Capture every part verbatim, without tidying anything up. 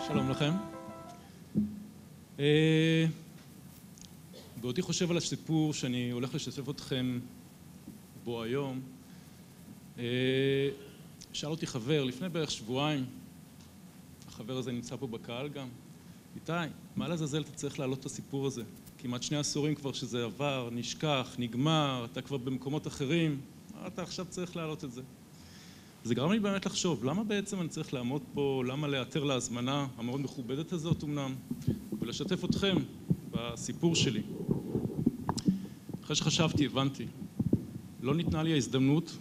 שלום לכם. בעודי חושב על הסיפור שאני הולך לשתף אתכם בו היום, שאל אותי חבר לפני בערך שבועיים, החבר הזה נמצא פה בקהל גם, איתי, מה לעזאזל אתה צריך להעלות את הסיפור הזה? כמעט שני עשורים כבר שזה עבר, נשכח, נגמר, אתה כבר במקומות אחרים, אתה עכשיו צריך להעלות את זה. זה גרם לי באמת לחשוב, למה בעצם אני צריך לעמוד פה, למה לאתר להזמנה המאוד מכובדת הזאת אמנם, ולשתף אתכם בסיפור שלי. אחרי שחשבתי, הבנתי, לא ניתנה לי ההזדמנות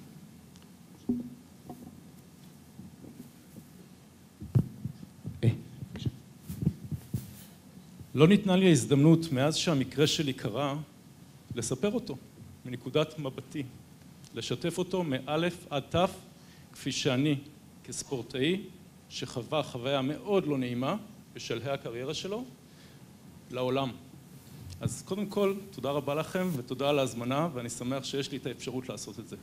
לא ניתנה לי ההזדמנות מאז שהמקרה שלי קרה לספר אותו מנקודת מבטי, לשתף אותו מאלף עד תף, כפי שאני כספורטאי שחווה חוויה מאוד לא נעימה בשלהי הקריירה שלו לעולם. אז קודם כל תודה רבה לכם ותודה על ההזמנה, ואני שמח שיש לי את האפשרות לעשות את זה.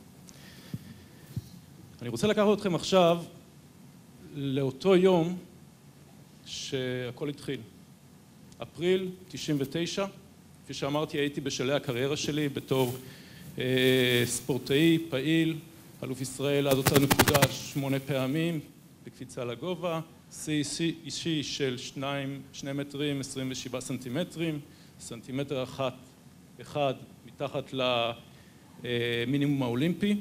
אני רוצה לקחת אתכם עכשיו לאותו יום שהכל התחיל. אפריל תשעים ותשע, כפי שאמרתי, הייתי בשלהי הקריירה שלי בתור אה, ספורטאי, פעיל, אלוף ישראל עד אותה נקודה שמונה פעמים בקפיצה לגובה, שיא אישי של שניים, שני מטרים, עשרים ושבעה סנטימטרים, סנטימטר אחת, אחד מתחת למינימום האולימפי,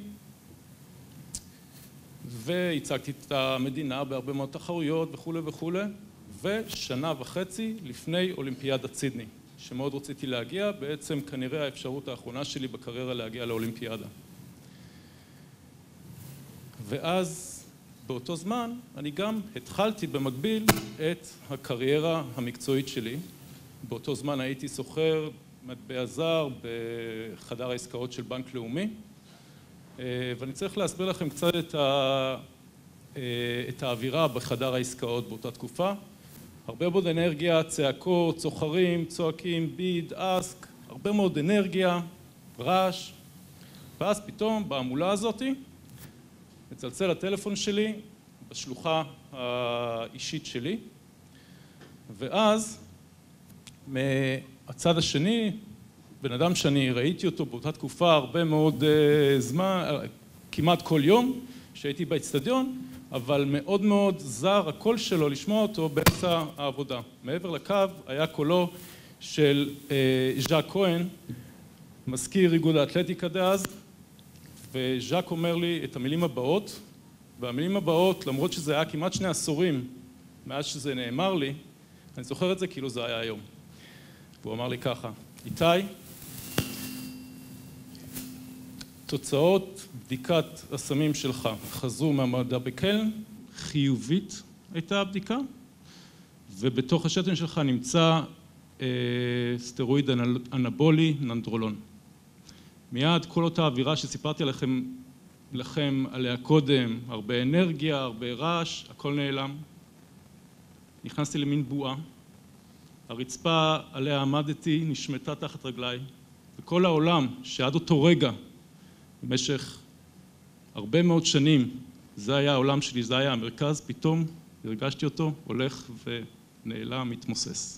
והצגתי את המדינה בהרבה מאוד תחרויות וכו' וכו', ושנה וחצי לפני אולימפיאדת סידני, שמאוד רציתי להגיע, בעצם כנראה האפשרות האחרונה שלי בקריירה להגיע לאולימפיאדה. ואז באותו זמן אני גם התחלתי במקביל את הקריירה המקצועית שלי. באותו זמן הייתי סוחר מטבע זר בחדר העסקאות של בנק לאומי, ואני צריך להסביר לכם קצת את, ה... את האווירה בחדר העסקאות באותה תקופה. הרבה מאוד אנרגיה, צעקות, צוחרים, צועקים, ביד, אסק, הרבה מאוד אנרגיה, רעש, ואז פתאום בהמולה הזאתי מצלצל הטלפון שלי בשלוחה האישית שלי, ואז מהצד השני, בן אדם שאני ראיתי אותו באותה תקופה הרבה מאוד זמן, כמעט כל יום שהייתי באצטדיון, אבל מאוד מאוד זר הקול שלו לשמוע אותו באמצע העבודה. מעבר לקו היה קולו של ז'אק כהן, מזכיר איגוד האתלטיקה דאז, וז'אק אומר לי את המילים הבאות, והמילים הבאות, למרות שזה היה כמעט שני עשורים מאז שזה נאמר לי, אני זוכר את זה כאילו זה היה היום. והוא אמר לי ככה, איתי, תוצאות בדיקת הסמים שלך חזרו מהמעבדה בקלן, חיובית הייתה הבדיקה, ובתוך השתן שלך נמצא אה, סטרואיד אנבולי ננדרולון. מיד כל אותה אווירה שסיפרתי לכם, לכם עליה קודם, הרבה אנרגיה, הרבה רעש, הכל נעלם. נכנסתי למין בועה, הרצפה עליה עמדתי נשמטה תחת רגליי, וכל העולם שעד אותו רגע, במשך הרבה מאוד שנים, זה היה העולם שלי, זה היה המרכז, פתאום הרגשתי אותו, הולך ונעלם, מתמוסס.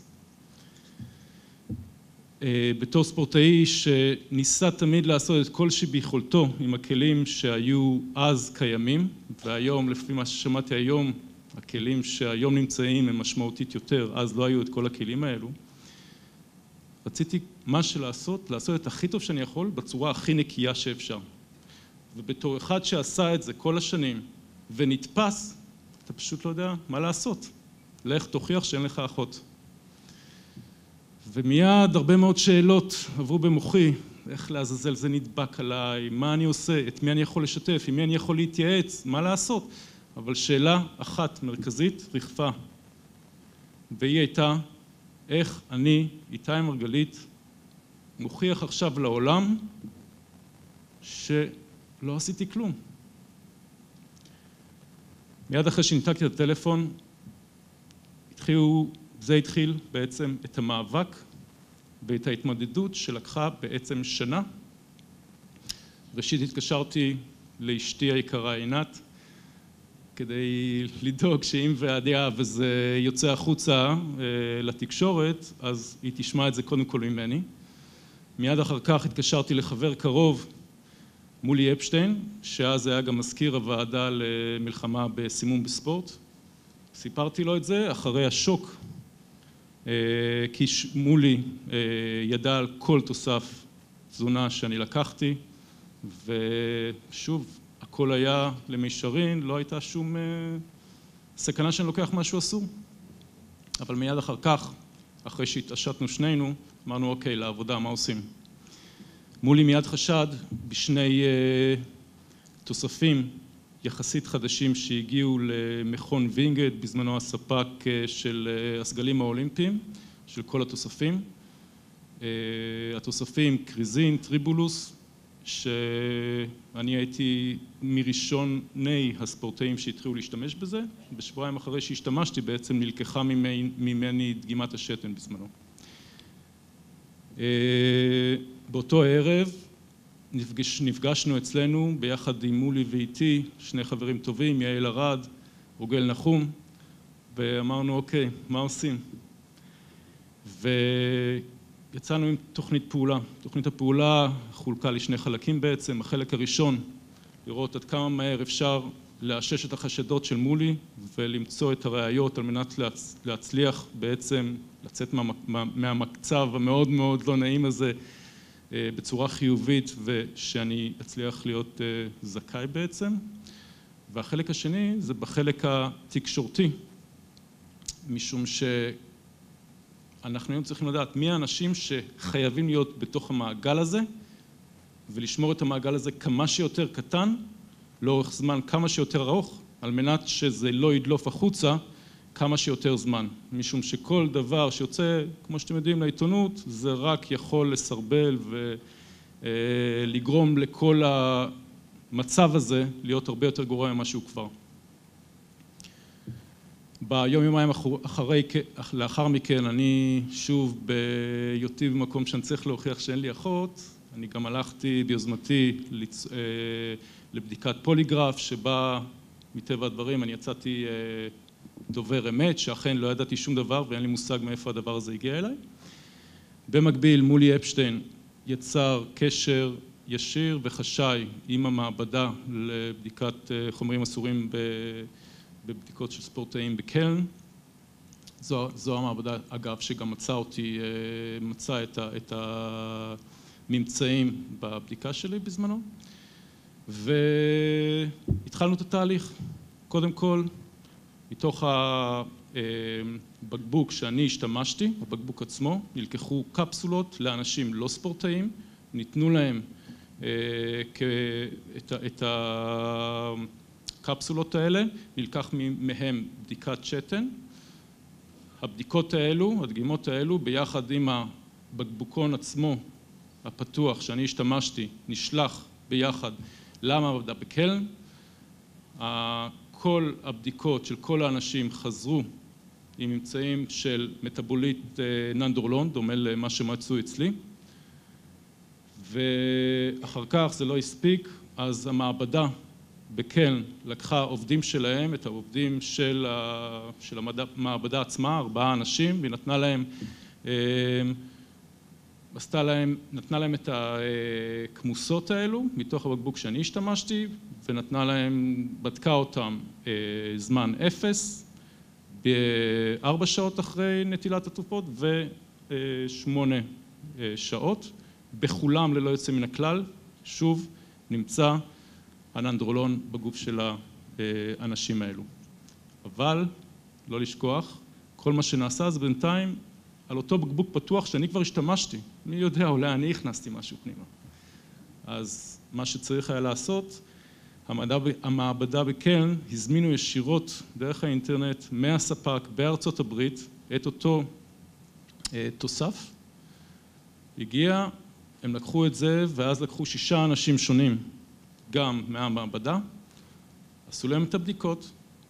בתור ספורטאי שניסה תמיד לעשות את כל שביכולתו עם הכלים שהיו אז קיימים, והיום, לפי מה ששמעתי היום, הכלים שהיום נמצאים הם משמעותית יותר, אז לא היו את כל הכלים האלו. רציתי מה שלעשות, לעשות את הכי טוב שאני יכול בצורה הכי נקייה שאפשר. ובתור אחד שעשה את זה כל השנים ונתפס, אתה פשוט לא יודע מה לעשות. לך תוכיח שאין לך אחות. ומיד הרבה מאוד שאלות עברו במוחי, איך לעזאזל זה נדבק עליי, מה אני עושה, את מי אני יכול לשתף, עם מי אני יכול להתייעץ, מה לעשות. אבל שאלה אחת מרכזית ריחפה, והיא הייתה, איך אני, איתי מרגלית, מוכיח עכשיו לעולם שלא עשיתי כלום. מיד אחרי שניתקתי את הטלפון, התחילו, זה התחיל בעצם את המאבק ואת ההתמודדות שלקחה בעצם שנה. ראשית התקשרתי לאשתי היקרה עינת, כדי לדאוג שאם ועדיה וזה יוצא החוצה לתקשורת, אז היא תשמע את זה קודם כל ממני. מיד אחר כך התקשרתי לחבר קרוב, מולי אפשטיין, שאז היה גם מזכיר הוועדה למלחמה בסימום בספורט. סיפרתי לו את זה אחרי השוק, כי מולי ידע על כל תוסף תזונה שאני לקחתי, ושוב, הכל היה למישרין, לא הייתה שום סכנה שאני לוקח משהו אסור. אבל מיד אחר כך, אחרי שהתעשתנו שנינו, אמרנו, אוקיי, לעבודה, מה עושים? מולי מיד חשד בשני תוספים יחסית חדשים שהגיעו למכון וינגייט, בזמנו הספק של הסגלים האולימפיים, של כל התוספים. התוספים קריזין, טריבולוס, שאני הייתי מראשוני הספורטאים שהתחילו להשתמש בזה. בשבועיים אחרי שהשתמשתי בעצם נלקחה ממני דגימת השתן בזמנו. באותו ערב נפגש, נפגשנו אצלנו ביחד עם מולי ואיתי, שני חברים טובים, יעל ארד, רוגל נחום, ואמרנו אוקיי, מה עושים? ויצאנו עם תוכנית פעולה. תוכנית הפעולה חולקה לשני חלקים בעצם. החלק הראשון, לראות עד כמה מהר אפשר לאשש את החשדות של מולי ולמצוא את הראיות על מנת להצ... להצליח בעצם לצאת מה... מה... מהמצב המאוד מאוד לא נעים הזה בצורה חיובית ושאני אצליח להיות זכאי בעצם. והחלק השני זה בחלק התקשורתי, משום שאנחנו היום צריכים לדעת מי האנשים שחייבים להיות בתוך המעגל הזה ולשמור את המעגל הזה כמה שיותר קטן, לאורך זמן כמה שיותר ארוך, על מנת שזה לא ידלוף החוצה כמה שיותר זמן. משום שכל דבר שיוצא, כמו שאתם יודעים, לעיתונות, זה רק יכול לסרבל ולגרום לכל המצב הזה להיות הרבה יותר גרוע ממה שהוא כבר. ביום יומיים אחרי, לאחר מכן, אני שוב בהיותי במקום שאני צריך להוכיח שאין לי אחות, אני גם הלכתי ביוזמתי לצ... לבדיקת פוליגרף, שבה מטבע הדברים אני יצאתי דובר אמת, שאכן לא ידעתי שום דבר ואין לי מושג מאיפה הדבר הזה הגיע אליי. במקביל, מולי אפשטיין יצר קשר ישיר וחשאי עם המעבדה לבדיקת חומרים אסורים בבדיקות של ספורטאים בקלן. זו, זו המעבדה, אגב, שגם מצא אותי, מצא את, ה, את הממצאים בבדיקה שלי בזמנו. והתחלנו את התהליך. קודם כל, מתוך הבקבוק שאני השתמשתי, הבקבוק עצמו, נלקחו קפסולות לאנשים לא ספורטאים, ניתנו להם את הקפסולות האלה, נלקח מהם בדיקת שתן. הבדיקות האלו, הדגימות האלו, ביחד עם הבקבוקון עצמו הפתוח שאני השתמשתי, נשלח ביחד למעבדה בקלן. כל הבדיקות של כל האנשים חזרו עם ממצאים של מטאבוליט ננדורלון, דומה למה שמצאו אצלי. ואחר כך זה לא הספיק, אז המעבדה בקלן לקחה עובדים שלהם, את העובדים של, ה... של המעבדה עצמה, ארבעה אנשים, והיא נתנה להם, עשתה להם, נתנה להם את הכמוסות האלו מתוך הבקבוק שאני השתמשתי, ונתנה להם, בדקה אותם זמן אפס, בארבע שעות אחרי נטילת התרופות ושמונה שעות. בכולם ללא יוצא מן הכלל, שוב נמצא הננדרולון בגוף של האנשים האלו. אבל, לא לשכוח, כל מה שנעשה זה בינתיים על אותו בקבוק פתוח שאני כבר השתמשתי. מי יודע, אולי אני הכנסתי משהו פנימה. אז מה שצריך היה לעשות, המעבדה, המעבדה בקלן הזמינו ישירות דרך האינטרנט מהספק בארצות הברית את אותו אה, תוסף. הגיע, הם לקחו את זה ואז לקחו שישה אנשים שונים גם מהמעבדה, עשו להם את הבדיקות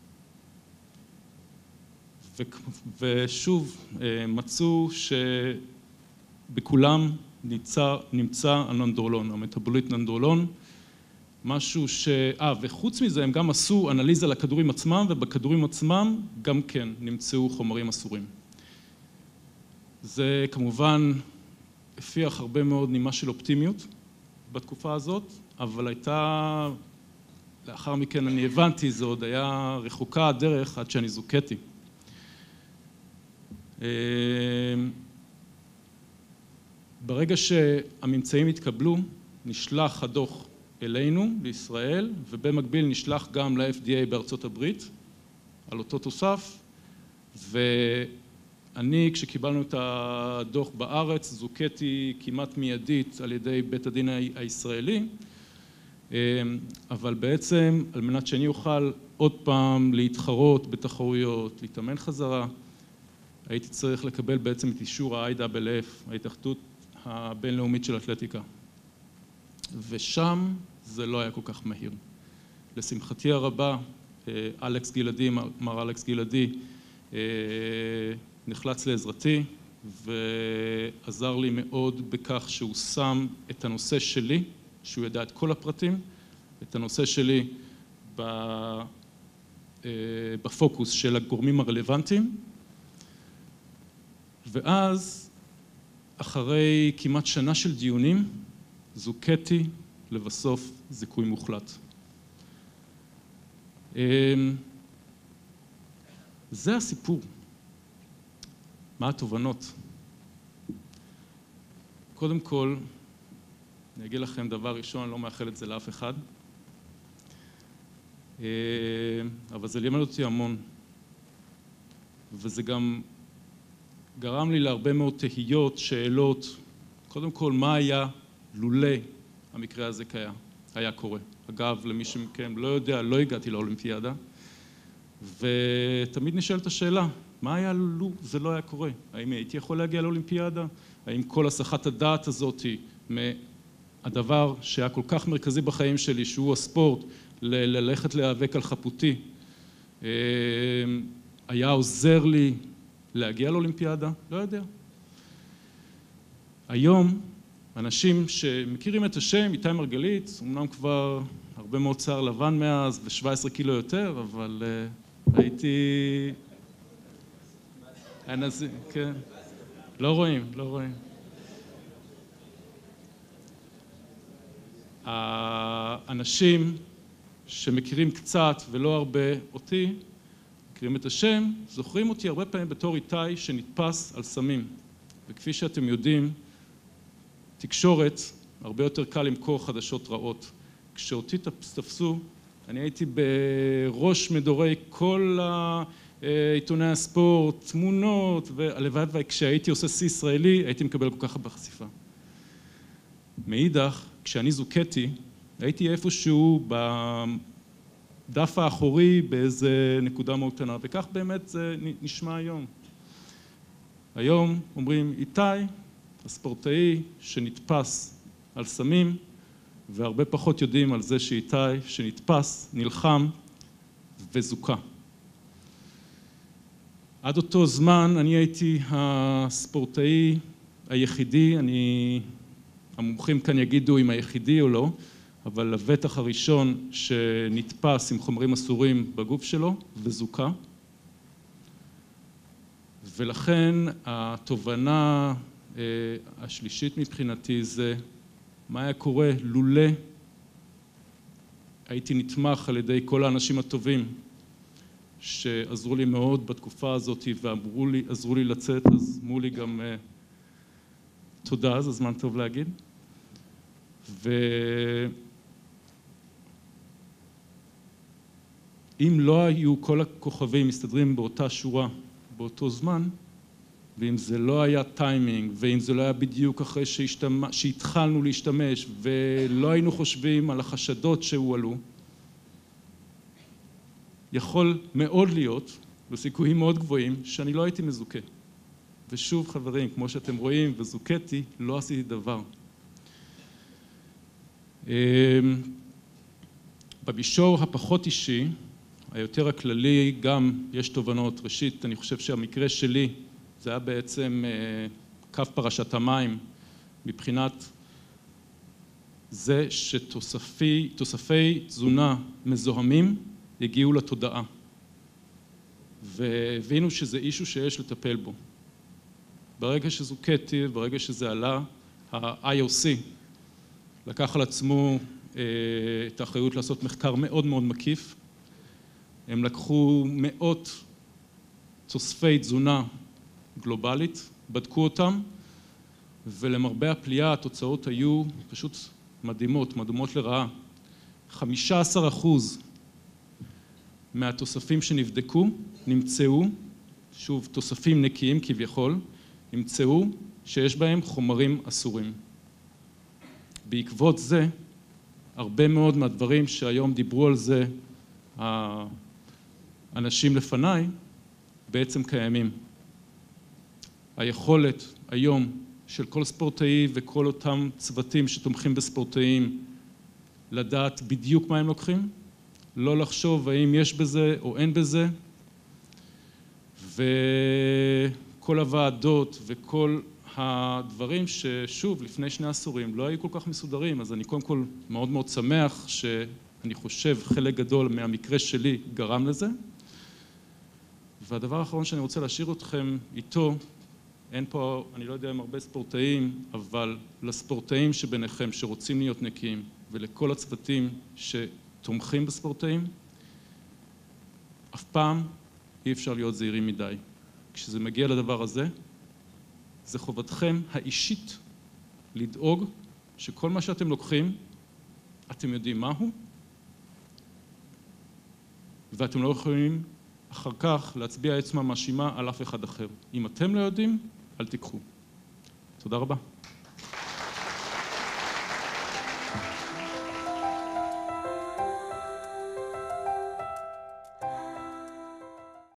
ו, ושוב אה, מצאו שבכולם נמצא, נמצא הננדרולון, המטאבוליט ננדרולון. משהו ש... אה, וחוץ מזה הם גם עשו אנליזה לכדורים עצמם, ובכדורים עצמם גם כן נמצאו חומרים אסורים. זה כמובן הפיח הרבה מאוד נימה של אופטימיות בתקופה הזאת, אבל הייתה, לאחר מכן אני הבנתי, זה עוד היה רחוקה הדרך עד שאני זוכתי. ברגע שהממצאים התקבלו, נשלח הדוח אלינו, לישראל, ובמקביל נשלח גם ל-אף די איי בארצות הברית, על אותו תוסף, ואני, כשקיבלנו את הדוח בארץ, זוכתי כמעט מיידית על ידי בית הדין הישראלי, אבל בעצם, על מנת שאני אוכל עוד פעם להתחרות בתחרויות, להתאמן חזרה, הייתי צריך לקבל בעצם את אישור ה-איי דאבל אף, ההתאחדות הבינלאומית של אתלטיקה. ושם זה לא היה כל כך מהיר. לשמחתי הרבה, אלכס גלעדי, מר אלכס גלעדי, נחלץ לעזרתי ועזר לי מאוד בכך שהוא שם את הנושא שלי, שהוא ידע את כל הפרטים, את הנושא שלי בפוקוס של הגורמים הרלוונטיים, ואז אחרי כמעט שנה של דיונים, זוכתי לבסוף זיכוי מוחלט. זה הסיפור. מה התובנות? קודם כל, אני אגיד לכם דבר ראשון, אני לא מאחל את זה לאף אחד, אבל זה לימד אותי המון, וזה גם גרם לי להרבה מאוד תהיות, שאלות. קודם כל, מה היה לולא המקרה הזה היה, היה קורה? אגב, למי שמכם לא יודע, לא הגעתי לאולימפיאדה, ותמיד נשאלת השאלה, מה היה לולא זה לא היה קורה? האם הייתי יכול להגיע לאולימפיאדה? האם כל הסחת הדעת הזאת מהדבר שהיה כל כך מרכזי בחיים שלי, שהוא הספורט, ללכת להיאבק על חפותי, היה עוזר לי להגיע לאולימפיאדה? לא יודע. היום, אנשים שמכירים את השם, איתי מרגלית, אמנם כבר הרבה מאוד שיער לבן מאז ו-שבע עשרה קילו יותר, אבל uh, הייתי... הנזי, כן. לא רואים, לא רואים. האנשים שמכירים קצת ולא הרבה אותי, מכירים את השם, זוכרים אותי הרבה פעמים בתור איתי שנתפס על סמים. וכפי שאתם יודעים, תקשורת, הרבה יותר קל למכור חדשות רעות. כשאותי תפסו, אני הייתי בראש מדורי כל עיתוני הספורט, תמונות, והלוואי וכשהייתי עושה שיא ישראלי, הייתי מקבל כל כך הרבה חשיפה. מאידך, כשאני זוכתי, הייתי איפשהו בדף האחורי באיזה נקודה מאוד קטנה, וכך באמת זה נשמע היום. היום אומרים, איתי, הספורטאי שנתפס על סמים, והרבה פחות יודעים על זה שאיתי שנתפס, נלחם וזוכה. עד אותו זמן אני הייתי הספורטאי היחידי, אני, המומחים כאן יגידו אם היחידי או לא, אבל לבטח הראשון שנתפס עם חומרים אסורים בגוף שלו וזוכה. ולכן התובנה השלישית מבחינתי זה מה היה קורה לולא הייתי נתמך על ידי כל האנשים הטובים שעזרו לי מאוד בתקופה הזאת ואמרו לי, עזרו לי לצאת, אז אמרו לי גם תודה, זה זמן טוב להגיד. ואם לא היו כל הכוכבים מסתדרים באותה שורה, באותו זמן, ואם זה לא היה טיימינג, ואם זה לא היה בדיוק אחרי שהשתמש, שהתחלנו להשתמש, ולא היינו חושבים על החשדות שהועלו, יכול מאוד להיות, בסיכויים מאוד גבוהים, שאני לא הייתי מזוכה. ושוב חברים, כמו שאתם רואים, וזוכתי, לא עשיתי דבר. במישור הפחות אישי, היותר הכללי, גם יש תובנות. ראשית, אני חושב שהמקרה שלי, זה היה בעצם קו פרשת המים, מבחינת זה שתוספי, תוספי תזונה מזוהמים הגיעו לתודעה, והבינו שזה אישו שיש לטפל בו. ברגע שזוכתי, ברגע שזה עלה, ה-איי או סי לקח על עצמו את האחריות לעשות מחקר מאוד מאוד מקיף. הם לקחו מאות תוספי תזונה גלובלית, בדקו אותם, ולמרבה הפליאה התוצאות היו פשוט מדהימות, מדהימות לרעה. חמישה עשר אחוז מהתוספים שנבדקו נמצאו, שוב תוספים נקיים כביכול, נמצאו שיש בהם חומרים אסורים. בעקבות זה, הרבה מאוד מהדברים שהיום דיברו על זה האנשים לפניי, בעצם קיימים. היכולת היום של כל ספורטאי וכל אותם צוותים שתומכים בספורטאים לדעת בדיוק מה הם לוקחים, לא לחשוב האם יש בזה או אין בזה, וכל הוועדות וכל הדברים ששוב לפני שני עשורים לא היו כל כך מסודרים, אז אני קודם כל מאוד מאוד שמח שאני חושב חלק גדול מהמקרה שלי גרם לזה. והדבר האחרון שאני רוצה להשאיר אתכם איתו, אין פה, אני לא יודע אם הרבה ספורטאים, אבל לספורטאים שביניכם שרוצים להיות נקיים ולכל הצוותים שתומכים בספורטאים, אף פעם אי אפשר להיות זהירים מדי. כשזה מגיע לדבר הזה, זה חובתכם האישית לדאוג שכל מה שאתם לוקחים, אתם יודעים מהו, ואתם לא יכולים אחר כך להצביע אצבע מאשימה על אף אחד אחר. אם אתם לא יודעים, אל תיקחו. תודה רבה.